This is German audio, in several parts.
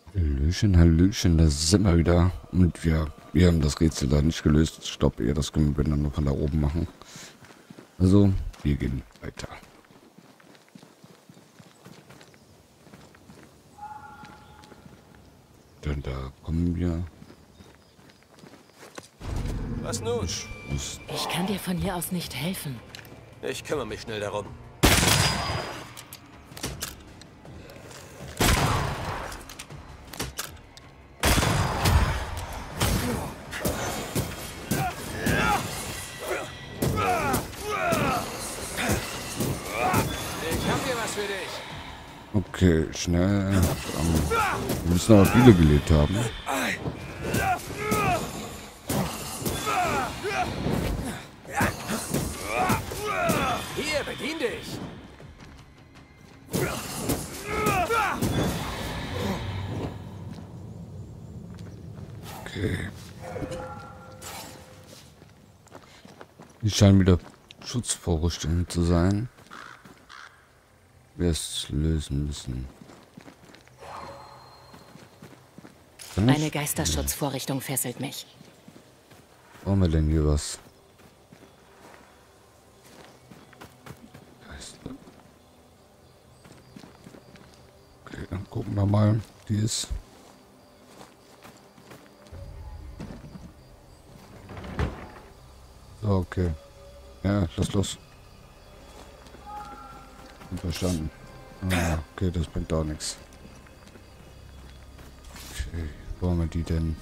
Hallöchen, Hallöchen, da sind wir wieder. Und wir haben das Rätsel da nicht gelöst. Ich glaube eher, das können wir dann noch von da oben machen. Also, wir gehen weiter. Dann da kommen wir. Was nun? Ich muss. Ich kann dir von hier aus nicht helfen. Ich kümmere mich schnell darum. Ich hab hier was für dich. Okay, schnell. Wir müssen aber viele gelebt haben. Hier, bedien dich. Okay. Die scheinen wieder Schutzvorrüstungen zu sein. Wir es lösen müssen. Kann ich? Eine Geisterschutzvorrichtung fesselt mich. Brauchen wir denn hier was? Geister. Okay, dann gucken wir mal. Die ist. So, okay. Ja, lass los. Verstanden. Ah, okay, das bringt auch nichts. Okay, wo haben wir die denn?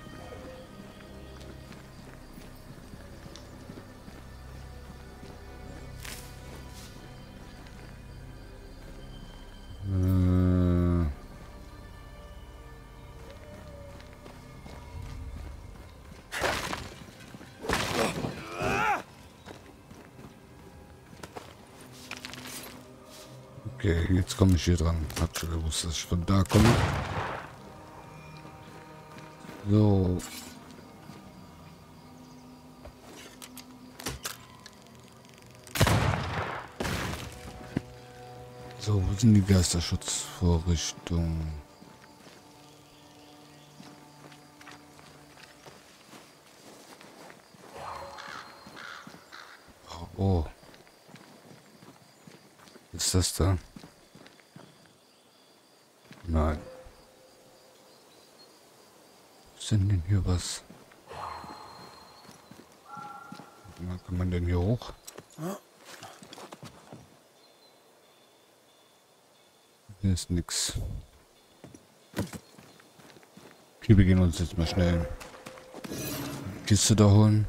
Okay, jetzt komme ich hier dran. Hab schon gewusst, dass ich von da komme. So. So, wo sind die Geisterschutzvorrichtungen? Oh. Ist das da? Nein. Was ist denn hier was? Na, kann man denn hier hoch? Hier ist nix. Okay, wir gehen uns jetzt mal schnell die Kiste da holen.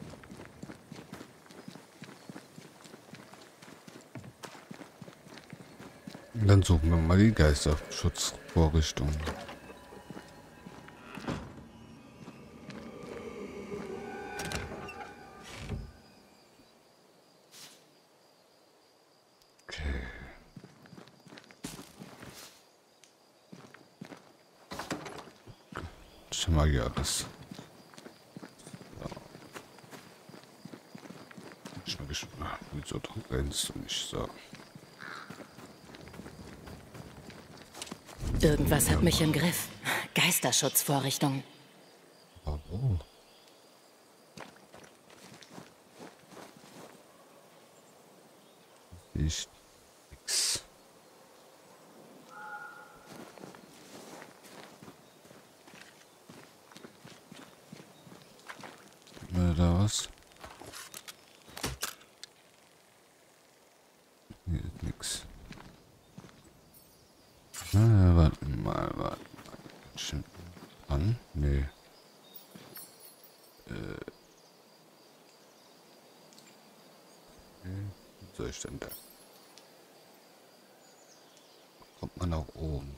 Und dann suchen wir mal die Geisterschutzvorrichtung. Okay. Schon mal hier alles. So. Ich bin gespannt. Wieso rennst du nicht so? Irgendwas hat mich im Griff. Geisterschutzvorrichtung. Oh. Ich nix. Da was? Hier ist nix. Warte mal. Schon an? Nee. Wie soll ich denn da? Kommt man nach oben?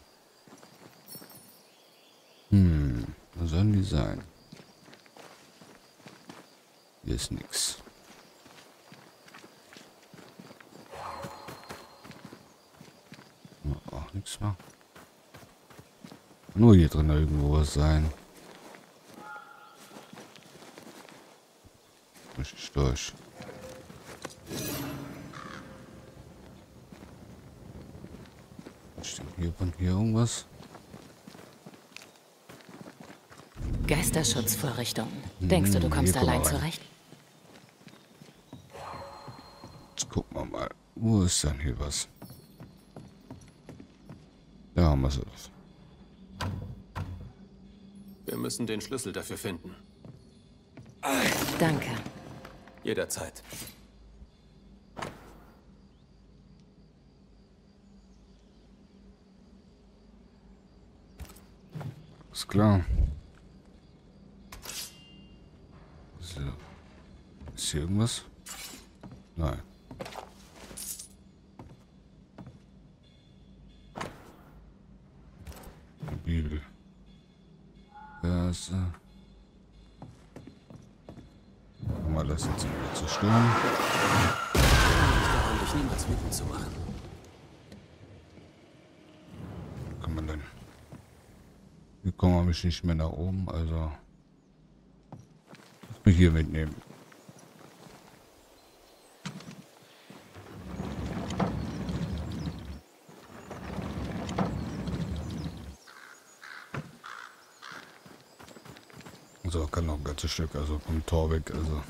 Wo sollen die sein? Hier ist nix. Auch nichts mehr. Nur hier drin irgendwo was sein. Richtig durch. Steht hier von hier irgendwas? Geisterschutzvorrichtungen. Denkst du, du kommst hier, guck mal allein rein. zurecht? Jetzt gucken wir mal. Wo ist denn hier was? Da haben wir es. Wir müssen den Schlüssel dafür finden. Danke. Jederzeit. Ist klar. So. Ist hier irgendwas? Nein. Eine Bibel. Das. Mal das jetzt wieder zerstören. Daran, dich niemals wütend zu machen. Wo kann man denn? Hier kommen wir mich nicht mehr nach oben, also. Lass mich hier mitnehmen. So, kann noch ein ganzes Stück, also vom Tor weg, also.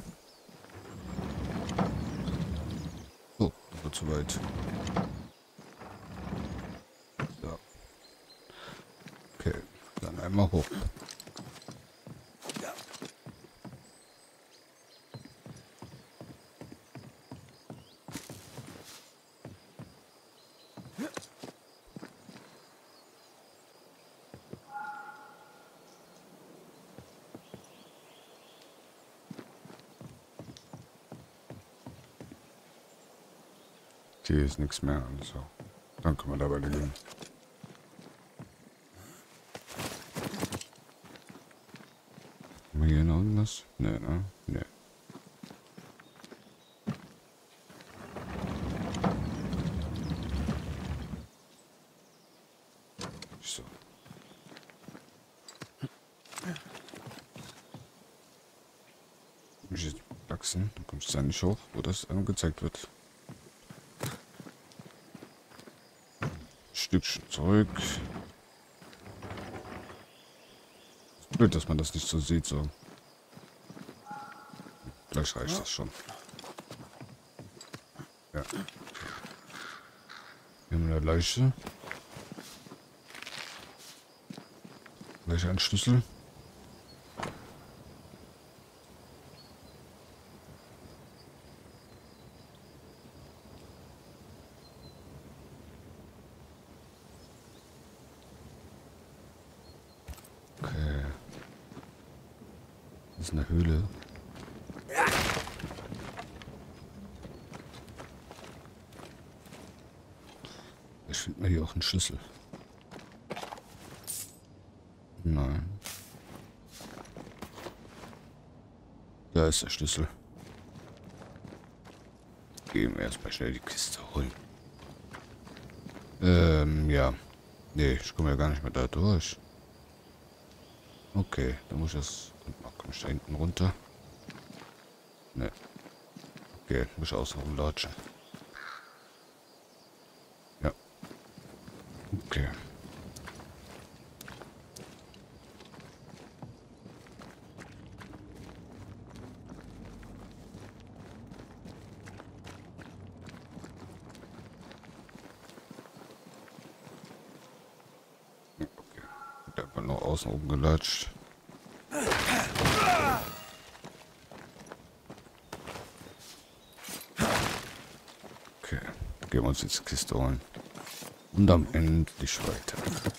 So, das wird zu weit. So. Okay, dann einmal hoch. Hier ist nichts mehr, also. Dann können wir da weitergehen. Haben wir hier noch irgendwas? Nee, ne? Nee. So. Muss ich jetzt wachsen? Dann kommst du da nicht hoch, wo das angezeigt wird. Stückchen zurück. Blöd, dass man das nicht so sieht, so. Gleich reicht das schon. Ja. Hier haben wir eine Leiche. Gleich ein Schlüssel. Okay. Das ist eine Höhle. Ich finde mir hier auch einen Schlüssel. Nein. Da ist der Schlüssel. Gehen wir erstmal schnell die Kiste holen. Ja. Nee, ich komme ja gar nicht mehr da durch. Okay, dann muss ich das... Komm ich da hinten runter? Ne. Okay, muss ich außen rumlatschen. Ja. Okay. Okay. Der hat nur außen oben gelatscht. Okay. Gehen wir uns jetzt die Kiste holen. Und dann endlich weiter.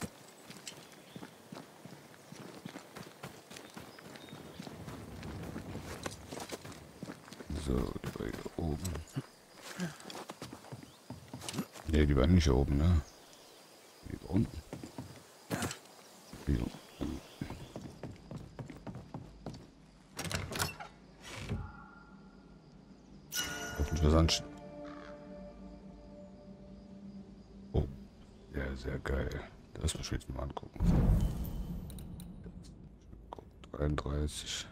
So, die war hier oben. Ne, die war nicht hier oben, ne? Die war unten. Die unten. Hoffentlich was anstehen. Oh, ja, sehr geil. Das muss ich jetzt mal angucken. 33.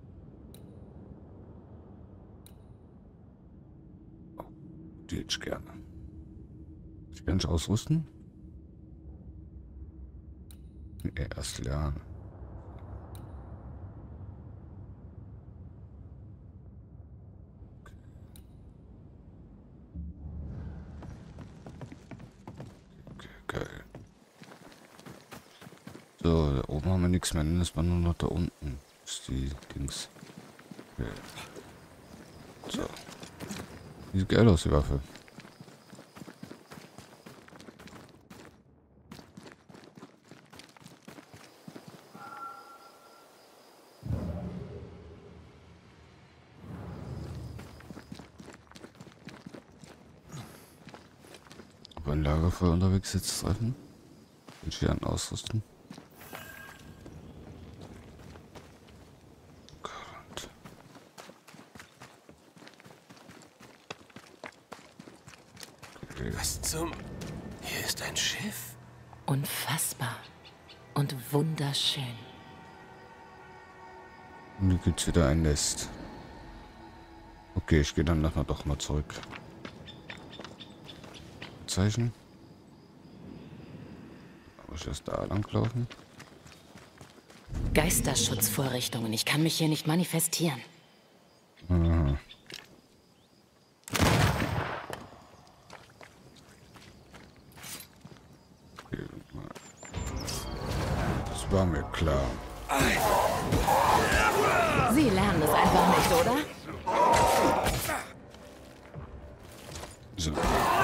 Oh, die hätte ich gerne. Ich kann nicht ausrüsten. Erst lernen. So, da oben haben wir nichts mehr. Dann ist man nur noch da unten. Das ist die Dings. Okay. So. Die sieht geil aus, die Waffe. Ob ein Lagerfeuer unterwegs jetzt treffen? Und hier an ausrüsten. Gott. Okay. Was zum... Hier ist ein Schiff? Unfassbar. Und wunderschön. Und hier gibt's wieder ein Nest. Okay, ich gehe dann nachher doch mal zurück. Zeichen. Muss ich erst da lang laufen? Geisterschutzvorrichtungen. Ich kann mich hier nicht manifestieren. Aha. Okay, das war mir klar. Sie lernen es einfach nicht, oder? So.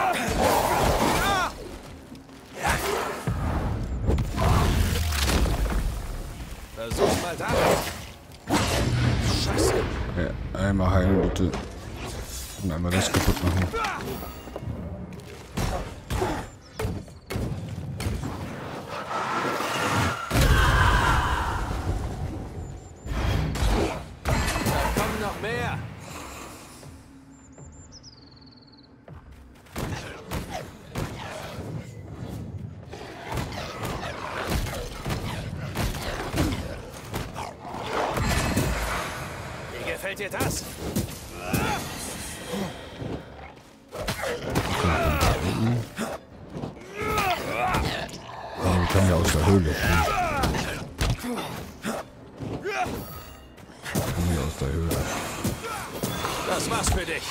Versuch mal da. Scheiße. Ja, einmal heilen bitte. Und einmal das kaputt machen. Da kommen noch mehr. Wie gefällt dir das? Aber wir kommen ja aus der Höhle. Kommen wir aus der Höhle. Das war's für dich.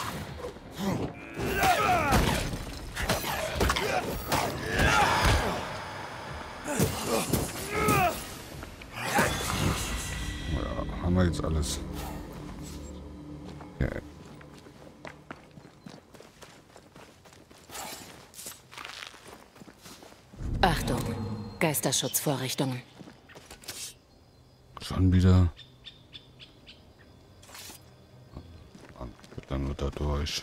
Ja, haben wir jetzt alles. Okay. Achtung. Geisterschutzvorrichtungen. Schon wieder. Mann, dann nur da durch.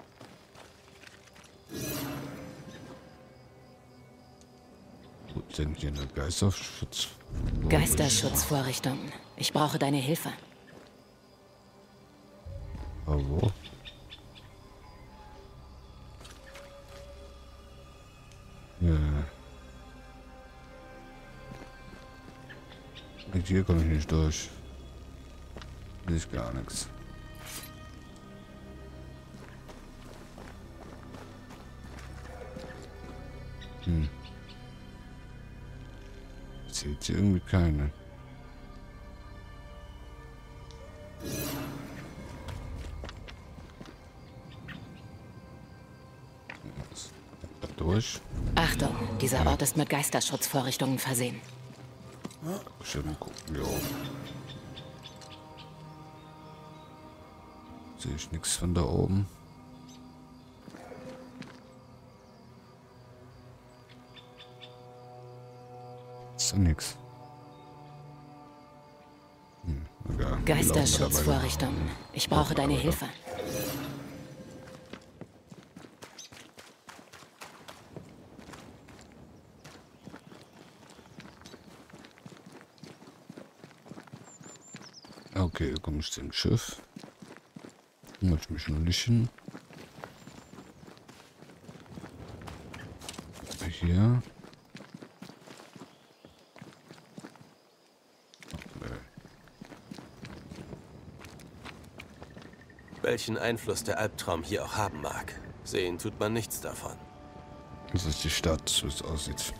Gut, sind hier eine Geisterschutz? Geisterschutzvorrichtungen. Ich brauche deine Hilfe. Aber wo? Ja. Mit hier komme ich nicht durch. Sehe ich gar nichts. Seht hier irgendwie keine. Da durch. Achtung. Dieser Ort ist mit Geisterschutzvorrichtungen versehen. Schön gucken, ja. Sehe ich nichts von da oben. Ist da nichts. Egal. Geisterschutzvorrichtungen. Ich brauche deine Hilfe. Okay, komme ich zum Schiff. Muss ich mich noch nicht hin. Hier. Welchen Einfluss der Albtraum hier auch haben mag. Sehen tut man nichts davon. Das ist die Stadt, so es aussieht.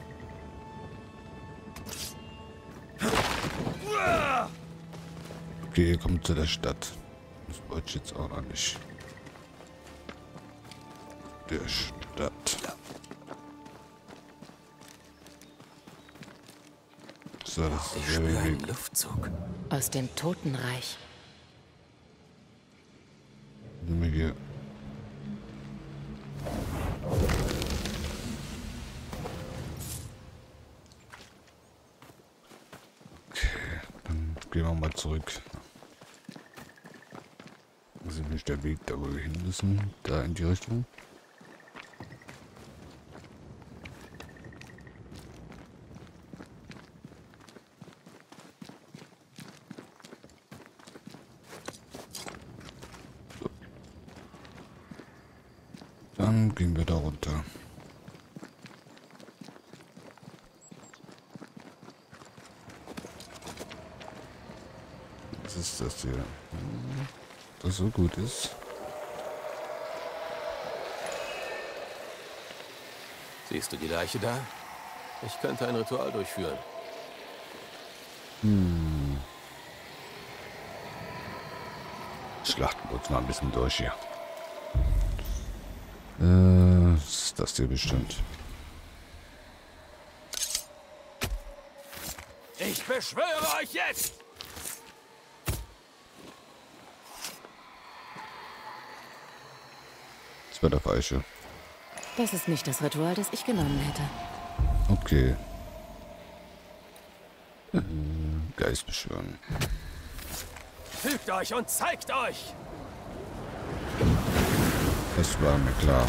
Okay, ihr kommt zu der Stadt. Das wollte ich jetzt auch noch nicht. Der Stadt. So, das Ich ist spüre der einen Weg. Luftzug. Aus dem Totenreich. Nimm mir hier. Okay, dann gehen wir mal zurück. Das ist nicht der Weg, da wo wir hin müssen. Da in die Richtung. Dann gehen wir da runter. Was ist das hier? Das so gut ist. Siehst du die Leiche da? Ich könnte ein Ritual durchführen. Schlachten wir uns mal ein bisschen durch hier. Ist das hier bestimmt. Ich beschwöre euch jetzt! Das war der falsche. Das ist nicht das Ritual, das ich genommen hätte. Okay. Geist beschwören. Fügt euch und zeigt euch! Das war mir klar.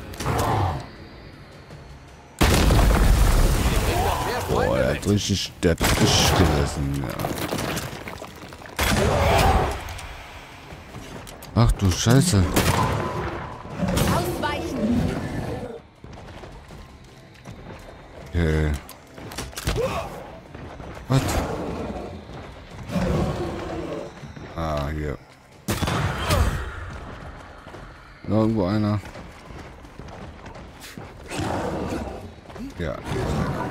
Boah, der hat richtig gerissen, ja. Ach du Scheiße. Ausweichen! Okay. Was? Ah, hier. Noch irgendwo einer. Ja, hier ist einer.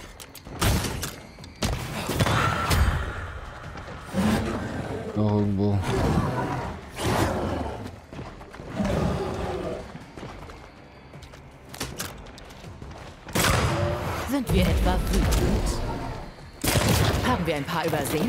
Noch irgendwo. Sind wir etwa wütend? Haben wir ein paar übersehen?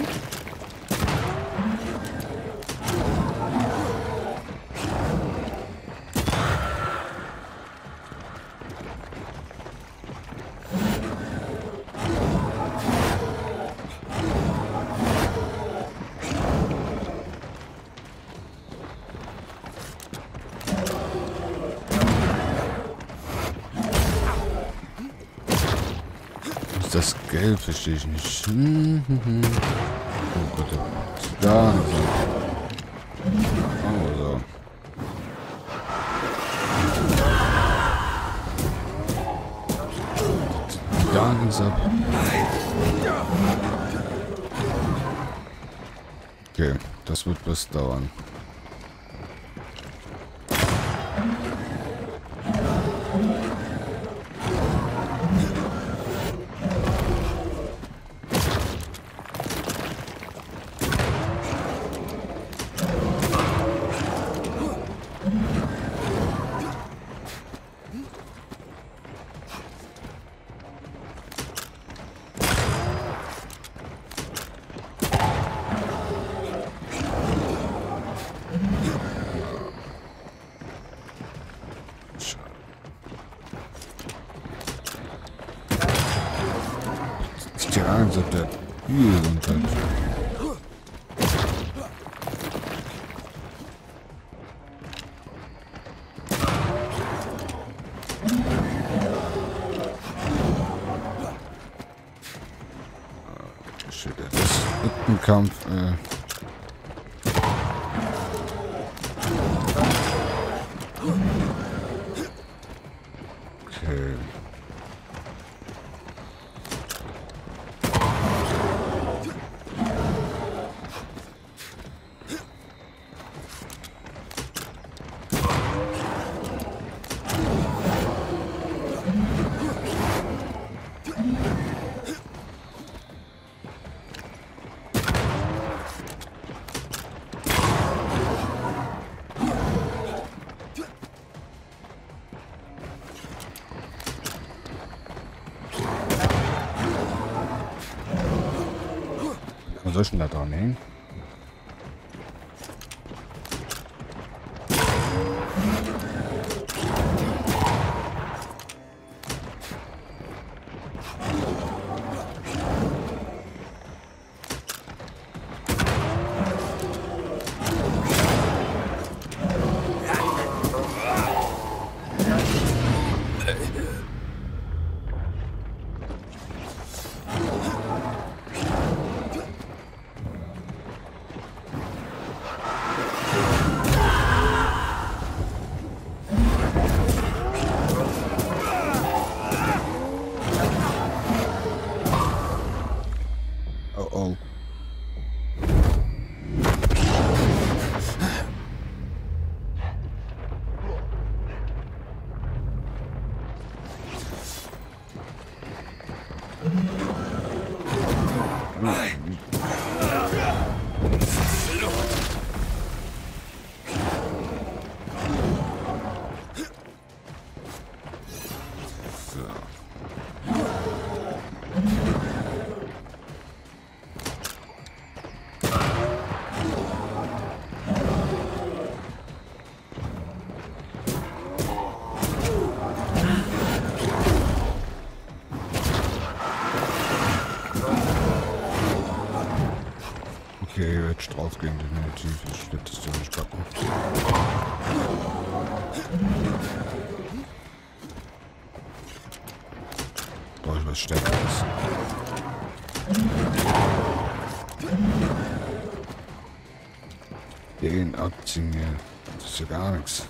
Das Gelb verstehe ich nicht. Oh Gott, da. Oh, so. Gar nichts ab. Okay, das wird bloß dauern. Die Angst, ob der hier runter. Shit, das ist ein Kampf. Okay. soll ich denn da dran hängen? Oh. Okay, jetzt draufgehen, definitiv. Ich werde das so nicht packen. Brauche ich was Stärkeres. Den abziehen hier. Das ist ja gar nichts.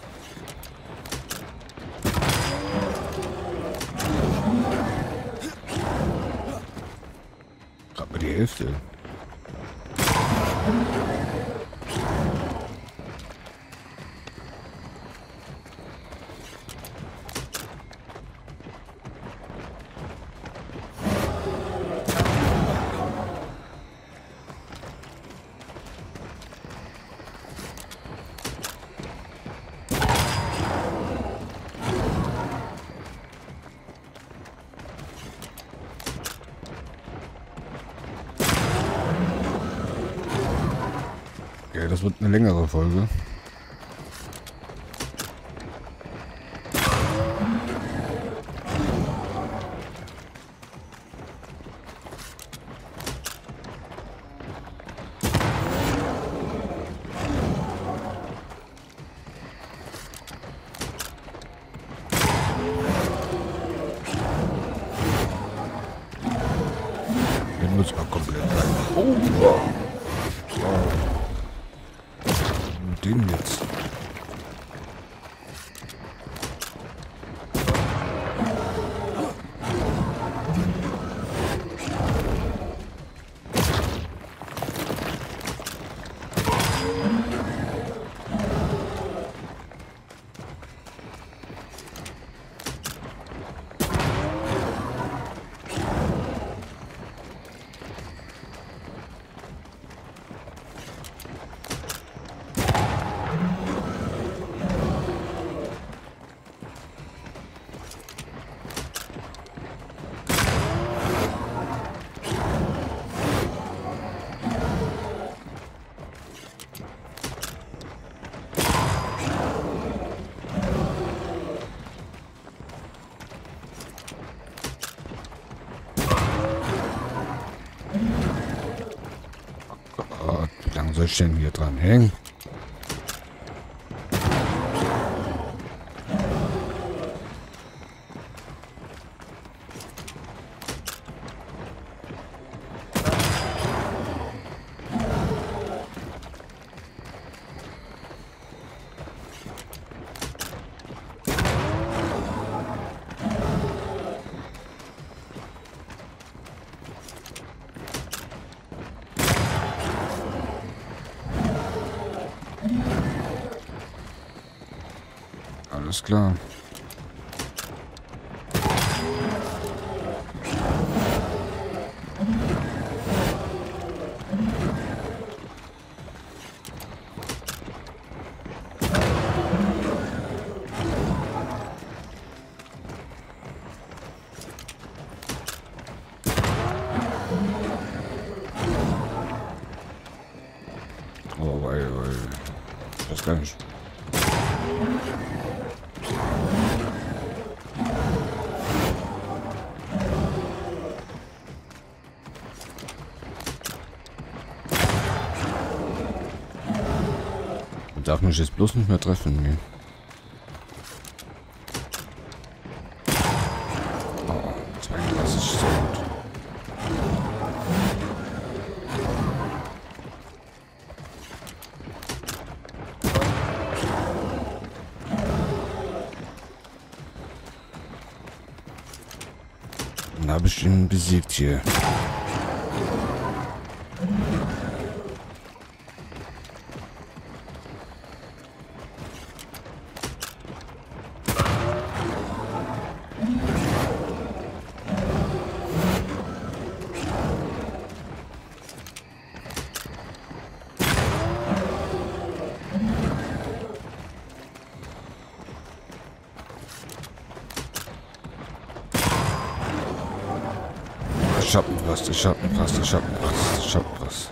Gerade mal die Hälfte. Okay, das wird eine längere Folge. Den muss man komplett rein. Oh! Den jetzt. Wie lange soll ich denn hier dran hängen? Alles klar. weiß gar nicht. Man darf mich jetzt bloß nicht mehr treffen. Nee. Oh, 32 ist so gut. Dann habe ich ihn besiegt hier. Ich hab was, ich hab was, ich hab was, ich hab was.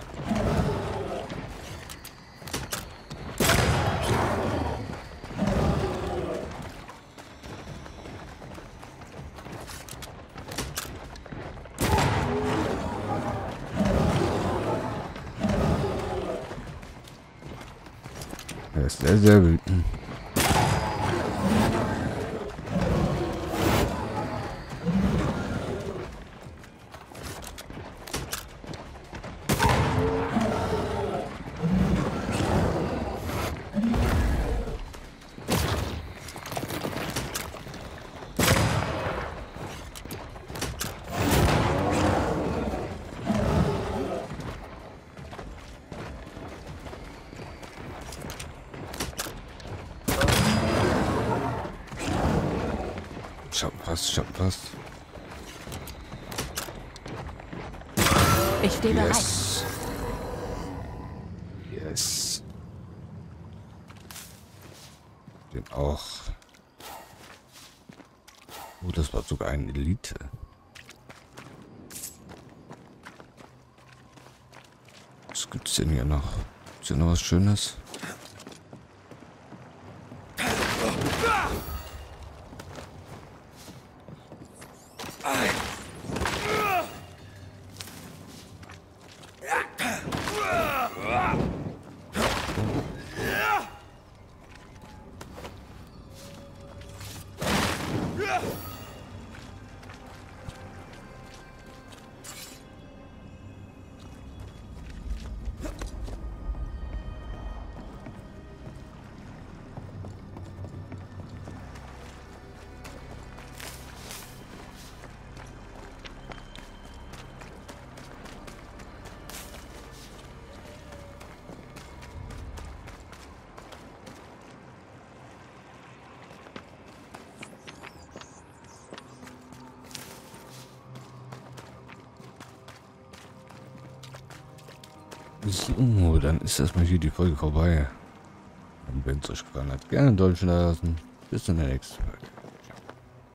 Er ist sehr, sehr wütend. Ich hab was, ich hab was. Ich stehe bereit. Yes. Yes. Den auch. Oh, das war sogar eine Elite. Was gibt's denn hier noch? Ist hier noch was Schönes? So, dann ist erstmal hier die Folge vorbei. Und wenn es euch gefallen hat, gerne Däumchen lassen. Bis zum nächsten Mal.